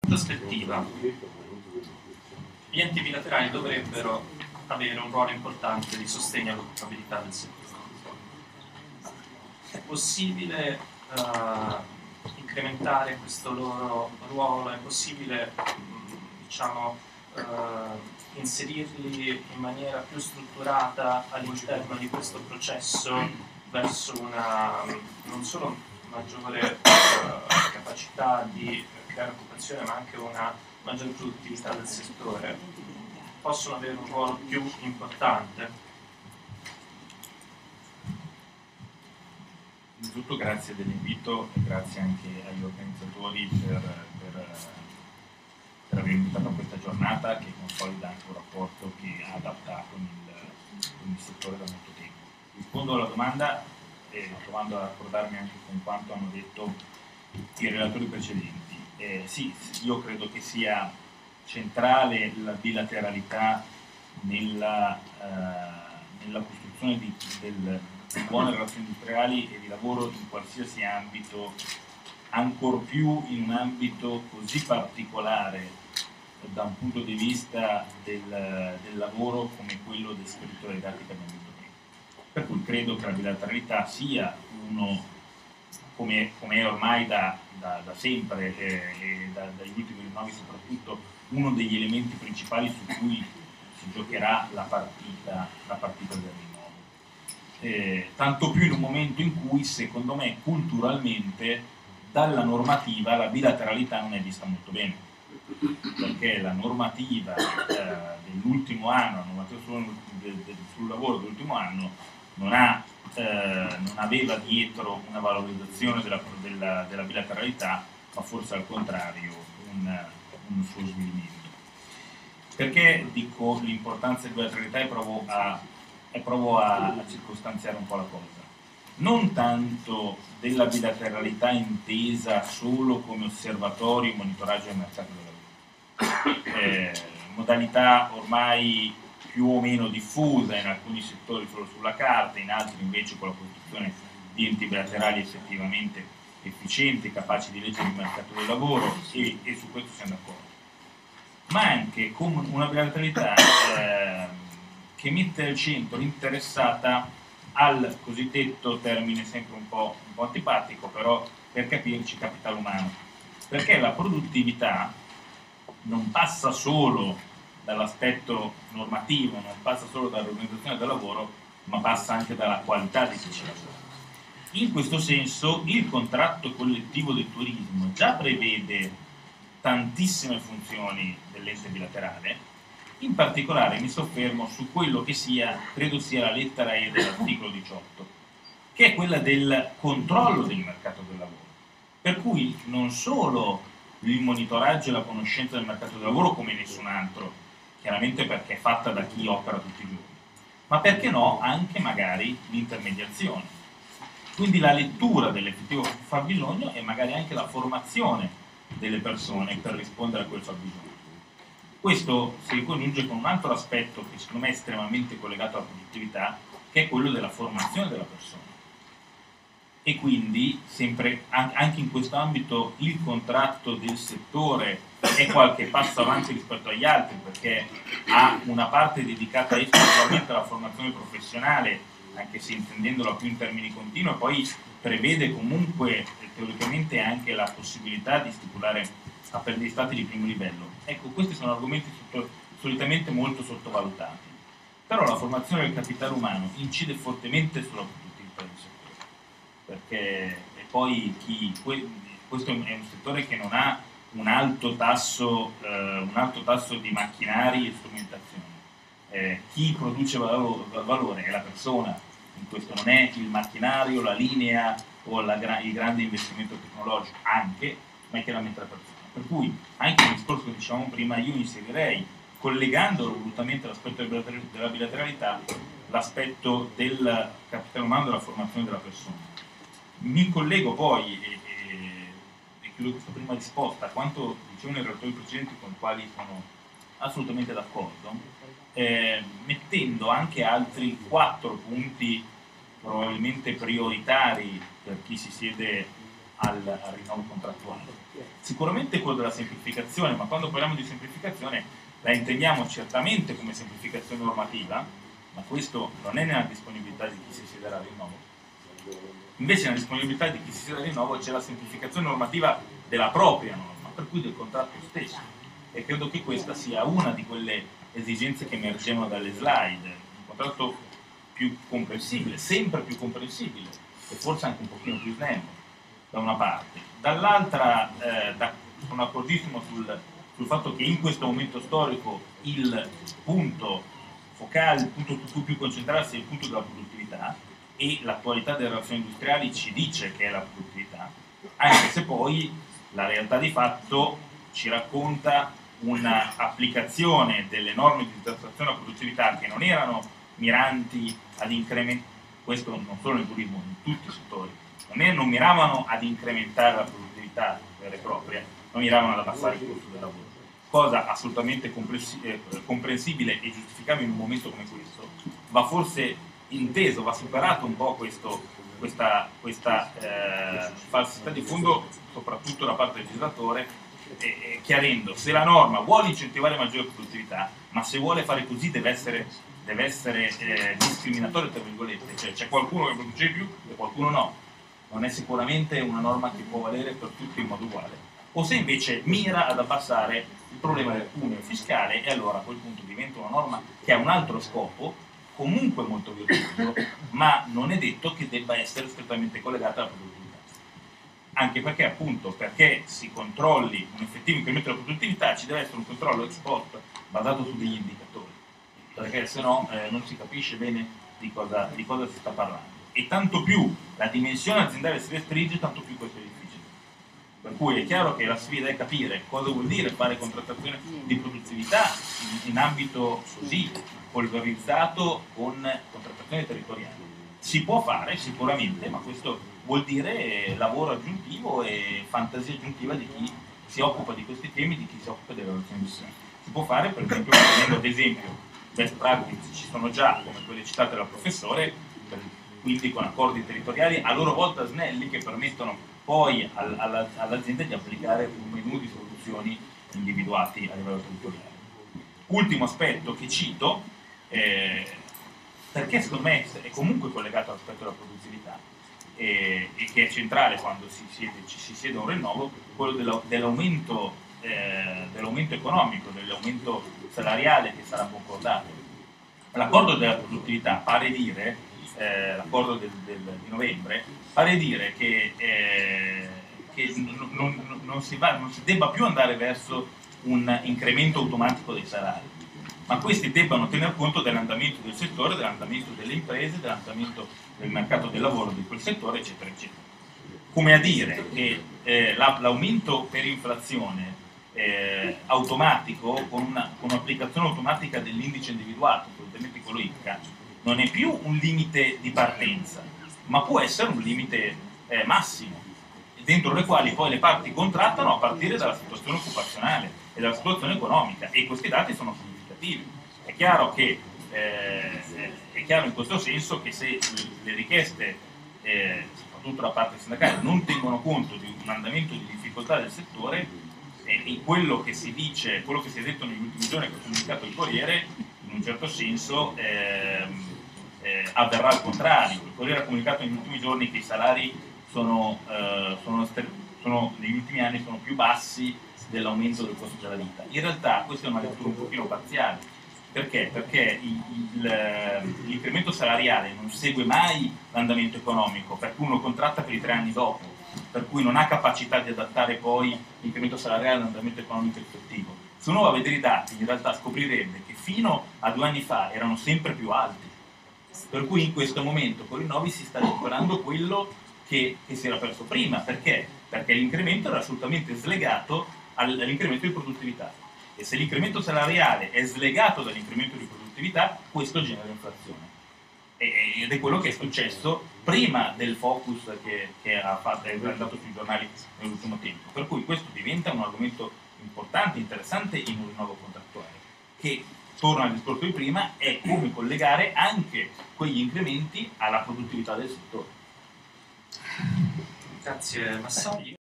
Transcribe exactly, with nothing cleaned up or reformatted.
prospettiva, gli enti bilaterali dovrebbero avere un ruolo importante di sostegno all'occupabilità del settore. È possibile uh, incrementare questo loro ruolo? È possibile diciamo, uh, inserirli in maniera più strutturata all'interno di questo processo verso una non solo maggiore uh, capacità di creare occupazione, ma anche una maggiore produttività del settore? Possono avere un ruolo più importante? Innanzitutto grazie dell'invito e grazie anche agli organizzatori per, per, per aver invitato a questa giornata che consolida anche un rapporto che ha adattato con il, con il settore da molto tempo. Rispondo alla domanda eh, provando a raccordarmi anche con quanto hanno detto i relatori precedenti. Eh, sì, io credo che sia centrale la bilateralità nella, eh, nella costruzione di, del di buone relazioni industriali e di lavoro in qualsiasi ambito, ancor più in un ambito così particolare da un punto di vista del, del lavoro come quello descritto dai dati che abbiamo visto prima. Per cui credo che la bilateralità sia uno, come, come è ormai da, da, da sempre eh, e da, dagli ultimi rinnovi soprattutto, uno degli elementi principali su cui si giocherà la partita, la partita del rinnovo. Eh, tanto più in un momento in cui secondo me culturalmente dalla normativa la bilateralità non è vista molto bene, perché la normativa eh, dell'ultimo anno, la normativa sul, de, de, sul lavoro dell'ultimo anno non, ha, eh, non aveva dietro una valorizzazione della, della, della bilateralità, ma forse al contrario un, un suo svilimento. Perché dico l'importanza della bilateralità e provo a e provo a, a circostanziare un po' la cosa. Non tanto della bilateralità intesa solo come osservatorio e monitoraggio del mercato del lavoro, eh, modalità ormai più o meno diffusa in alcuni settori solo sulla carta, in altri invece con la costruzione di enti bilaterali effettivamente efficienti, capaci di leggere il mercato del lavoro e, e su questo siamo d'accordo. Ma anche con una bilateralità eh, che mette al centro interessata al cosiddetto termine sempre un po', un po' antipatico, però per capirci, capitale umano. Perché la produttività non passa solo dall'aspetto normativo, non passa solo dall'organizzazione del lavoro, ma passa anche dalla qualità di chi ci lavora. In questo senso il contratto collettivo del turismo già prevede tantissime funzioni dell'ente bilaterale. In particolare mi soffermo su quello che sia, credo sia la lettera E dell'articolo diciotto, che è quella del controllo del mercato del lavoro. Per cui non solo il monitoraggio e la conoscenza del mercato del lavoro come nessun altro, chiaramente perché è fatta da chi opera tutti i giorni, ma perché no anche magari l'intermediazione. Quindi la lettura dell'effettivo fabbisogno e magari anche la formazione delle persone per rispondere a quel fabbisogno. Questo si congiunge con un altro aspetto che secondo me è estremamente collegato alla produttività, che è quello della formazione della persona. E quindi, sempre, anche in questo ambito, il contratto del settore è qualche passo avanti rispetto agli altri, perché ha una parte dedicata esclusivamente alla formazione professionale, anche se intendendola più in termini continui, e poi prevede comunque teoricamente anche la possibilità di stipulare apprendistati di primo livello. Ecco, questi sono argomenti sotto, solitamente molto sottovalutati. Però la formazione del capitale umano incide fortemente sulla produttività del settore, perché e poi chi, questo è un settore che non ha un alto tasso, eh, un alto tasso di macchinari e strumentazione. Eh, chi produce valore, valore è la persona, in questo non è il macchinario, la linea o la, il grande investimento tecnologico, anche, ma è chiaramente la persona. Per cui anche il discorso che dicevamo prima io inserirei, collegandolo volutamente all'aspetto della bilateralità, l'aspetto del capitale umano e della formazione della persona. Mi collego poi, e, e, e chiudo questa prima risposta, a quanto dicevano i relatori precedenti con i quali sono assolutamente d'accordo, eh, mettendo anche altri quattro punti probabilmente prioritari per chi si siede al, al rinnovo contrattuale. Sicuramente quello della semplificazione, ma quando parliamo di semplificazione la intendiamo certamente come semplificazione normativa, ma questo non è nella disponibilità di chi si siederà al rinnovo. Invece nella disponibilità di chi si siederà al rinnovo c'è la semplificazione normativa della propria norma, per cui del contratto stesso. E credo che questa sia una di quelle esigenze che emergevano dalle slide, un contratto più comprensibile, sempre più comprensibile, e forse anche un pochino più snello, da una parte. Dall'altra, eh, da, sono d'accordissimo sul, sul fatto che in questo momento storico il punto focale, il punto su cui più concentrarsi è il punto della produttività, e l'attualità delle relazioni industriali ci dice che è la produttività, anche se poi la realtà di fatto ci racconta un'applicazione delle norme di tassazione alla produttività che non erano miranti ad incrementare, questo non solo nel turismo, in tutti i settori, non, è, non miravano ad incrementare la produttività vera e propria, non miravano ad abbassare il costo del lavoro, cosa assolutamente comprensibile e giustificabile in un momento come questo. Va forse inteso, va superato un po' questo, questa, questa eh, falsità di fondo, soprattutto da parte del legislatore, eh, chiarendo se la norma vuole incentivare maggiore produttività, ma se vuole fare così deve essere, deve essere eh, discriminatorio, tra virgolette, cioè c'è qualcuno che produce più e qualcuno no. Non è sicuramente una norma che può valere per tutti in modo uguale. O se invece mira ad abbassare il problema del cuneo fiscale, e allora a quel punto diventa una norma che ha un altro scopo, comunque molto virtuoso, ma non è detto che debba essere strettamente collegata alla produttività. Anche perché, appunto, perché si controlli un effettivo incremento della produttività, ci deve essere un controllo ex post basato su degli indicatori, perché se no eh, non si capisce bene di cosa, di cosa si sta parlando. E tanto più la dimensione aziendale si restringe, tanto più questo è difficile. Per cui è chiaro che la sfida è capire cosa vuol dire fare contrattazione di produttività in, in ambito così polverizzato con contrattazione territoriale. Si può fare sicuramente, ma questo vuol dire lavoro aggiuntivo e fantasia aggiuntiva di chi si occupa di questi temi, di chi si occupa delle relazioni industriali. Si può fare, per esempio, prendendo ad esempio best practice, ci sono già, come quelle citate dal professore, quindi con accordi territoriali a loro volta snelli, che permettono poi al, alla, all'azienda di applicare un menù di soluzioni individuati a livello territoriale. Ultimo aspetto che cito, eh, perché secondo me è comunque collegato all'aspetto della produttività e, e che è centrale quando si siede, ci si siede a un rinnovo, quello della, dell'aumento, eh, dell'aumento economico, dell'aumento salariale che sarà concordato. L'accordo della produttività pare dire, eh, l'accordo del, del, di novembre, pare dire che, eh, che non, non, non, si va, non si debba più andare verso un incremento automatico dei salari, ma questi debbano tener conto dell'andamento del settore, dell'andamento delle imprese, dell'andamento del mercato del lavoro di quel settore, eccetera, eccetera. Come a dire che eh, la, l'aumento per inflazione eh, automatico, con, una, con un'applicazione automatica dell'indice individuato, solitamente quello I P C A, non è più un limite di partenza, ma può essere un limite eh, massimo, dentro le quali poi le parti contrattano a partire dalla situazione occupazionale e dalla situazione economica, e questi dati sono significativi. È chiaro che eh, è chiaro in questo senso che se le richieste, eh, soprattutto da parte sindacale, non tengono conto di un andamento di difficoltà del settore, eh, e quello che si dice, quello che si è detto negli ultimi giorni, che ha comunicato il Corriere, in un certo senso eh, eh, avverrà al contrario. Il Corriere ha comunicato negli ultimi giorni che i salari sono, eh, sono, sono negli ultimi anni sono più bassi dell'aumento del costo della vita. In realtà questa è una lettura un pochino parziale. Perché? Perché il, il, l'incremento salariale non segue mai l'andamento economico, per cui uno contratta per i tre anni dopo, per cui non ha capacità di adattare poi l'incremento salariale all'andamento economico effettivo. Se uno va a vedere i dati, in realtà scoprirebbe che fino a due anni fa erano sempre più alti, per cui in questo momento con i rinnovi si sta recuperando quello che, che si era perso prima. Perché? Perché l'incremento era assolutamente slegato all'incremento di produttività. E se l'incremento salariale è slegato dall'incremento di produttività, questo genera inflazione. Ed è quello che è successo prima del focus che, che ha fatto, è andato sui giornali nell'ultimo tempo. Per cui questo diventa un argomento importante, interessante in un rinnovo contrattuale, che, torna al discorso di prima, è come collegare anche quegli incrementi alla produttività del settore. Grazie Massagli.